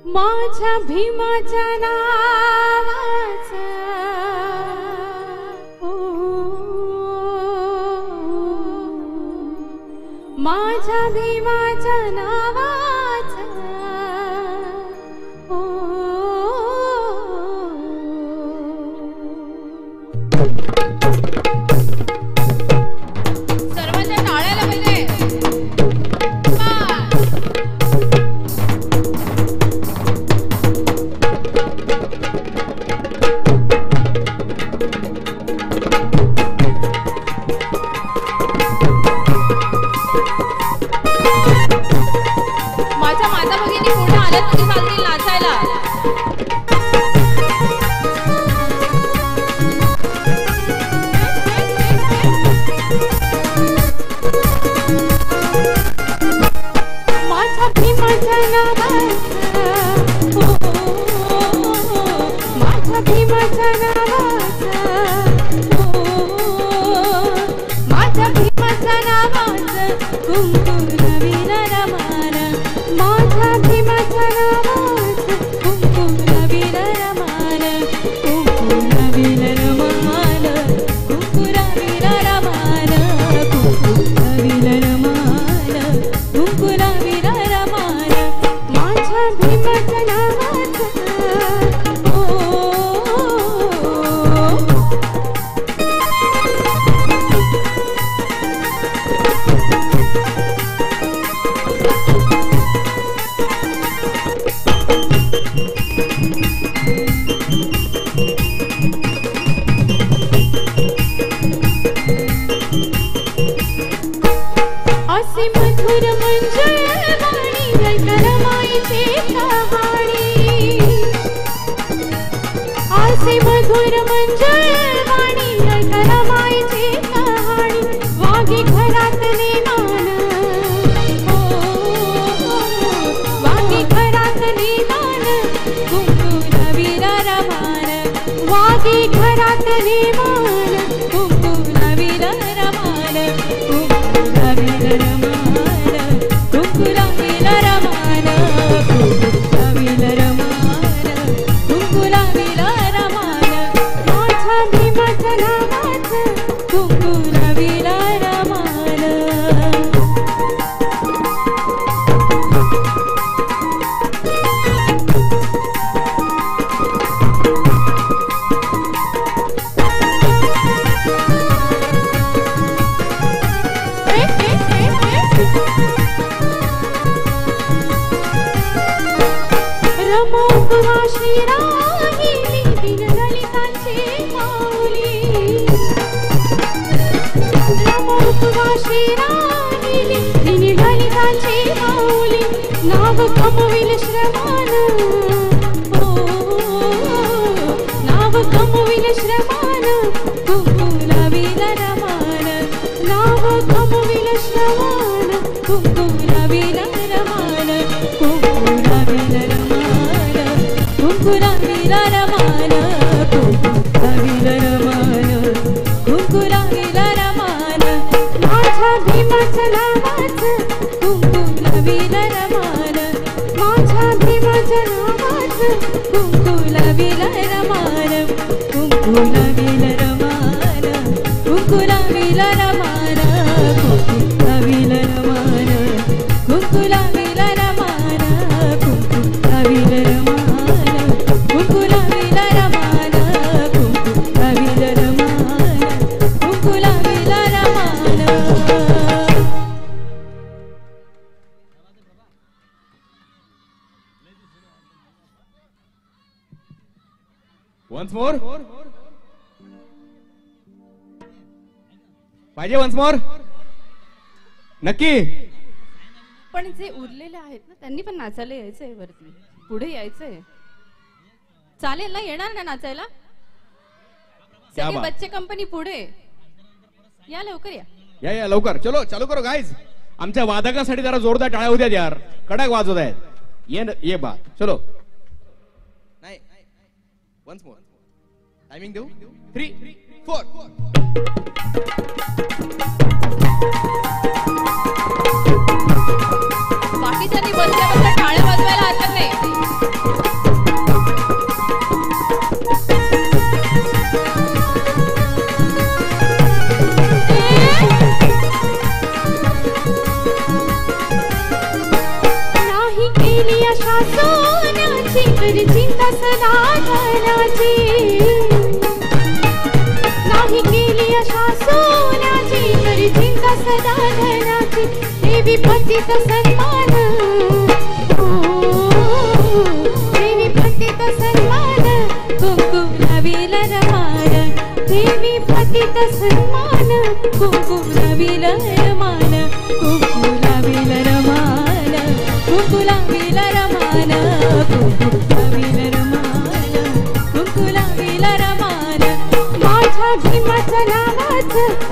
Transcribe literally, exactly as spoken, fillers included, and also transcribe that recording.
माझ्या भीमाच्या नावाचा माझ्या भीमाच्या नावाचा सर्वांच्या टाळ्याला पाहिजे. माझ्या माता भगिनी पुढे आल्यात तरी चालतील नाचायला. माझ्या भीमाच्या नावाचा माझ्या भीमाच्या नावाचा माझ्या भीमाच्या नावाचा कुंकू नवीन रमान माझ्या भीमाच्या नावाचा कुंकू नवीन रमान कुंकू नवीन रमान कुंकू नवीन रमान कुंकू नवीन रमान कुंकू नवीन रमान माझ्या भीमाच्या नावाचा असे मधुर मंजुळ वाणी ऐकणं माईची कहाणी असे मधुर मंजुळ वाणी ऐकणं माईची कहाणी वागी घरातले मान हो वागी घरातले मान कुंकू नवीन रमान वागी घरातले मान कुंकू नवीन रमान कुंकू नवीन रमान कुंकू नवीन रमान कुंकू नवीन रमान कुंकू नवीन रमान माझ्या भीमाच्या नावाचं कुंकू नवीन रमान. रमोपवाशी राहिली दीनदलितांची माऊली रमोपवाशी राहिली दीनदलितांची माऊली नाव कमविल श्रमान हो नाव कमविल श्रमान कुंकू नवीन रमान नाव कमविल श्रमान कुंकू नवीन रमान कुंकू नवीन रमान कुंकू नवीन रमान कुंकू नवीन रमान कुंकू नवीन रमान माझ्या भीमाच्या नावाचं कुंकू नवीन रमान माझ्या भीमाच्या नावाचं कुंकू नवीन रमान कुंकू नवीन रमान कुंकू नवीन रमान कुंकू नवीन रमान कुंकू नवीन रमान कुंकू नवीन रमान कुंकू नवीन रमान कुंकू नवीन रमान कुंकू नवीन रमान. वन्स मोर पाहिजे वन्स मोर नक्की. पण जे उरलेले आहेत ना त्यांनी पण नाचायला यायचंय वरती पुढे यायचंय. चालेल ना येणार ना नाचायला सगळे बच्चे कंपनी पुढे या लवकर या या या लवकर चलो चालू करो गाइस. आमच्या वादकांसाठी जरा जोरदार टाळ्या होत्या यार कडक वाजवत आहेत. ये ये बा चलो नाही वन्स मोर टायमिंग देऊ थ्री फोर. बाकीच्यांनी बसल्या बसल्या टाळ्या वाजवायला हरकत नाही. सोन्याची तरी चिंता सदा धनाची नाही केली आशा सोन्याची तरी चिंता सदा धनाची देवी पतित सन्मान देवी पतित सन्मान कुंकुम लावील रमान देवी पतित सन्मान कुंकुम लावील रमान कुंकुम लावील रमान कुंकुम लावील रमान कुंकुम लावील रमान कुंकुम लावील रमान माझ्या भीमाच्या नावाचं